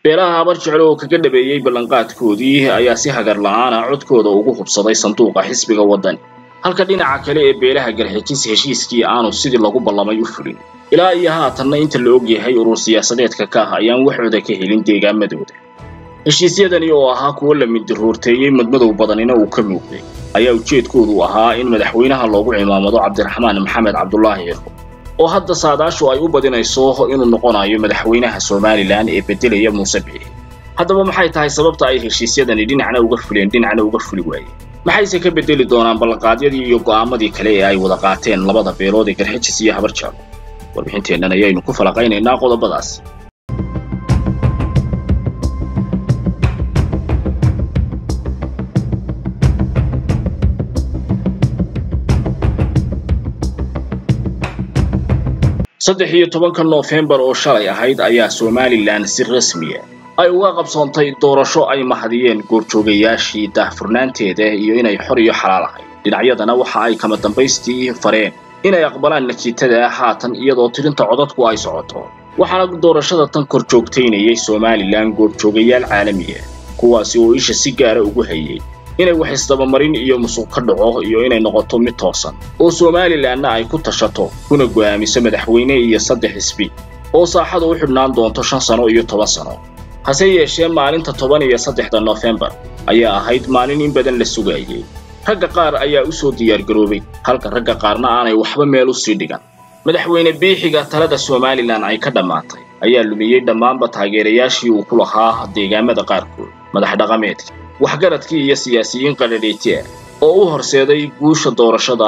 beelaha habar jecel oo kaga dhabeeyay ballanqaadkoodii ayaa si hagar la'aan ah codkooda ugu hubsaday sanduuqa xisbiga wadani halka dhinaca kale ee beelaha garxijis heshiiskii aanu sidii lagu ballamay u fulin ilaa iyo haatanna inta la og yahay urur siyaasadeedka ka ah ayaan waxooda ka helin deegaamadooda heshiisyadani oo ahaa kuwo la midroorteeyay madmadow badanina uu ka muuqday ayaa ujeedkoodu ahaa in madaxweynaha loogu cimaamado Cabdiraxmaan Maxamed Cabdullaahi Cirko oo hadda saadaashu ay u badinayso inuu noqonayo madaxweynaha Soomaaliland ee bedelaya Muuse Biixi haddaba maxay tahay sababta ay heshiisyadani dhinacna uga fuleen dhinacna uga fuli waayeen maxayse ka bedeli doonaan ballanqaadyadii iyo go'aamadii kale ee ay wada qaateen labada beelood ee garxijis iyo habar jecel warbixinteennan ayaynu ku falaqaynaynaa qodobadaas saddex iyo 10 November oo shalay ahayd ayaa Soomaaliland si rasmi ah ay uga qabsoontay doorasho ay mahadiyeen goorjoogayaashii daahfurnaanteeda iyo inay xor iyo xalaal ahayd dhinacyadana waxa ay kama dambaystii fareen inay aqbalaan natiijada haatan iyadoo tirinta codadku ay socoto waxaana doorashada tan kor joogteynayay Soomaaliland goorjoogayaal caalami ah kuwaasi oo isha si gaar ah ugu hayay inay wax isdabamarin iyo musuq ka dhaco iyo inay noqoto mid toosan oo Soomaalilandna ay ku tashato kuna go'aamiso madaxweyne iyo saddex xisbi oo saaxada u xidhnaan doonto 5 sano iyo 10 sano hase yeeshee maalinta 13 November ayaa ahayd maalin in badan la sugayay ragga qaar ayaa u soo diyaar garoobay halka ragga qaarna aanay waxba meel u sii dhigan madaxweyne Biixiga talada Soomaaliland ay ka dhamaatay ayaa lumiyay dhammaanba taageerayaashii uu ku lahaa deegaamada qaarkood madax dhaqameedka waxgaradkii iyo siyaasiyiin qadhadeeyay oo u horseeday guusha doorashada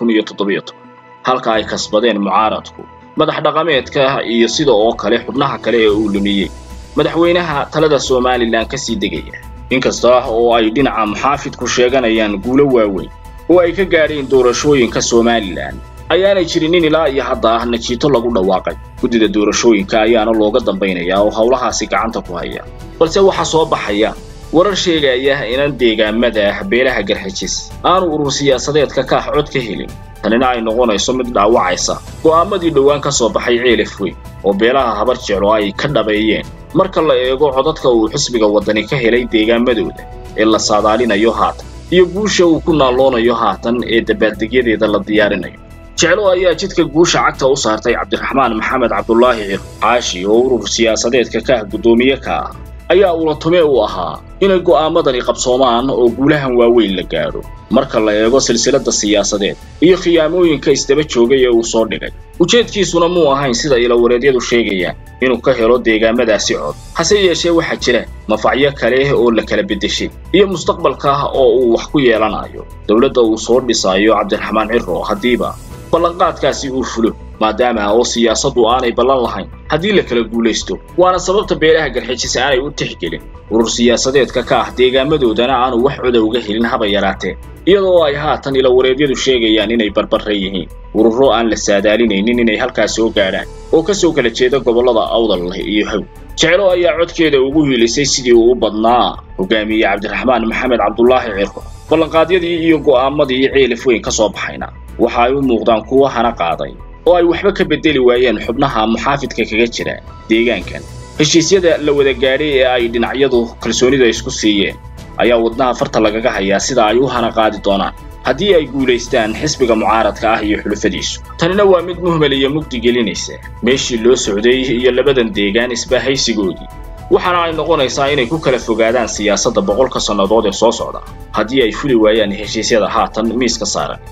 2017 halka ay kasbadeen mucaaradku madax dhaqameedka iyo sidoo kale xubnaha kale ee uu lumiyay madaxweynaha talada Soomaaliland ka sii degaya inkasta oo ay dhinaca muxaafidku sheeganayaan guulo waaweyn oo ay ka gaareen doorashooyinka Soomaaliland ayaanay jirin ilaa iyo hadda natiijo lagu dhawaaqay gudida doorashooyinka ayaana looga dambaynayaa oo hawlahaasi gacanta ku haya balse waxa soo baxaya warar sheegaya in deegaamada beelaha garxijis aanu urur siyaasadeedka ka cod ka helin tanina ay noqonayso mid dhaawacaysa go'aamadii dhawaan ka soo baxay Ceelif Weyn oo beelaha habar jecel ay ka dhabeeyeen marka la eego codadka uu xisbiga wadani ka helay deegaamadooda ee la saadaalinayo haatan iyo guusha uu ku naaloonayo haatan ee dabaaldegyadeeda la diyaarinayo jecel ayaa jidka guusha cagta u saartay Cabdiraxmaan Maxamed Cabdullaahi Cirko caashi oo urur siyaasadeedka ka gudoomiye ka ayaa ula tume u ahaa inay go'aamadani qabsoomaan oo guulahan waaweyn la gaaro marka la eego silsiladda siyaasadeed iyo khiyaamooyinka isdaba joogay ee uu soo dhigay ujeedkiisuna muu ahayn sida ila wareedyadu sheegayaan inuu ka helo deegaamadaasi cod hase yeeshee waxa jira mafacyo kale oo la kala bedeshay iyo mustaqbalka oo uu wax ku yeelanayo dawladda uu soo dhisayo Cabdiraxmaan Cirko hadiiba ballanqaadkaasi uu fulo maadaama oo siyaasadu aanay ballan lahayn hadii la kala guuleysto waana sababta beelaha garxijis aanay u tixgelin urur siyaasadeedka ka ah deegaamadoodana aanu wax cod uga helin haba yaraatee iyadoo ay haatan ila wareedyadu sheegayaan inay barbaray yihiin ururo aan la saadaalinaynin inay halkaas soo gaaraan oo ka soo kala jeeda gobolada Awdal iyo Haw jecel ayaa codkeeda ugu hiilisay sidii uu badnaa hogaamiye Cabdiraxmaan Maxamed Cabdullaahi Cirko ballanqaadyadii iyo go'aamadii Ceelif Weyn ka soo baxayna waxa ay u muuqdaan kuwo hana qaaday oo ay waxba ka bedeli waayeen xubnaha muxaafidka kaga jira deegaankan heshiisyada la wada gaaray ee ay dhinacyadu kalsoonida isku siiyeen ayaa wadnaha farta lagaga hayaa sida ay u hana qaadi doonaan haddii ay guuleystaan xisbiga mucaaradka ah iyo xulufadiisu tanina waa mid muhmal iyo mugdi gelinaysa meeshii loo socday iyo labadan deegaan isbahaysigoodii waxaana ay noqonaysaa inay ku kala fogaadaan siyaasadda 100 sannadood ee soo socda haddii ay fuli waayaan heshiisyada haatan miiska saaran